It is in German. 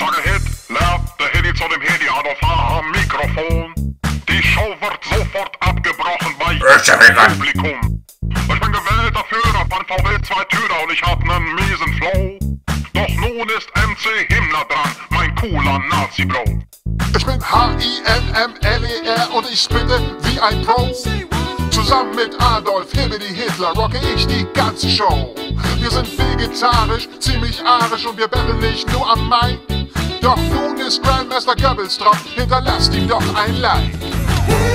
sage Hitler, der Hedi zu dem Hedi, Adolf H. am Mikrofon. Die Show wird sofort abgebrochen bei Publikum. Ich bin gewählter Führer von VW 2 Türer und ich hab nen miesen Flow. Doch nun ist MC Himmler dran, mein cooler Nazi-Bro. Ich bin H-I-M-M-L-E-R und ich spitte wie ein Pro. Zusammen mit Adolf Hitler rocke ich die ganze Show. Wir sind vegetarisch, ziemlich arisch und wir betteln nicht nur am Mic. Doch nun ist Grandmaster Goebbels drauf, hinterlasst ihm doch ein Like.